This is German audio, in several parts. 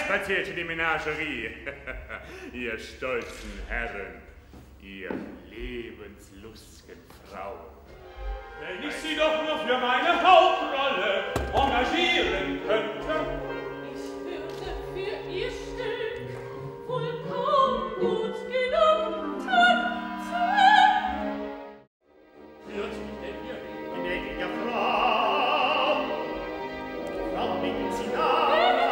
spaziert in die Menagerie. Ihr stolzen Herren, ihr lebenslustgen Frauen. Wenn ich Sie doch nur für meine Hauptrolle engagieren könnte. Ich würde für Ihr Stück wohl kaum gut genug tanzen. Hört mich denn hier, gnädige Frau? Frau Medizinal.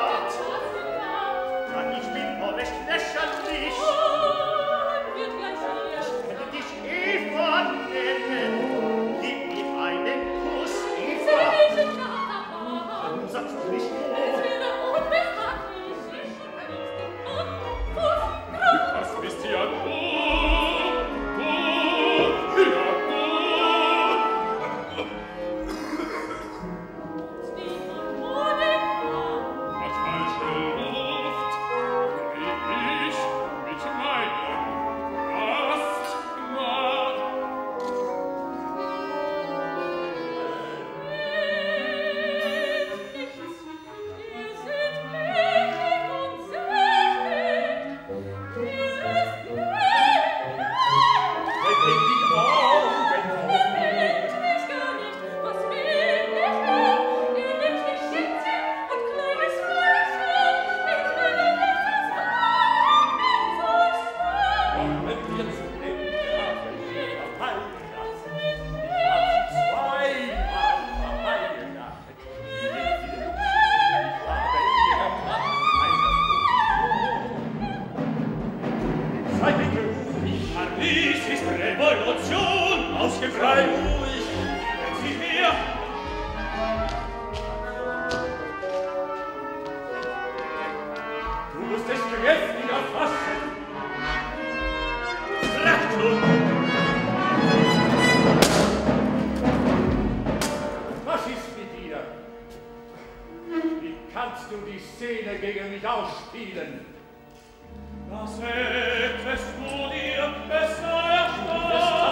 Ich bin nur recht lächerlich. Wird gleich hier. Ich könnte dich Eva nennen. Gib mir einen Kuss, Eva. Selten nah. Du sagst nicht Es wo. wäre unbehaglich. Ich Kuss. Was bist du ja gut? Kannst du die Szene gegen mich ausspielen? Was hättest du dir besser erspart?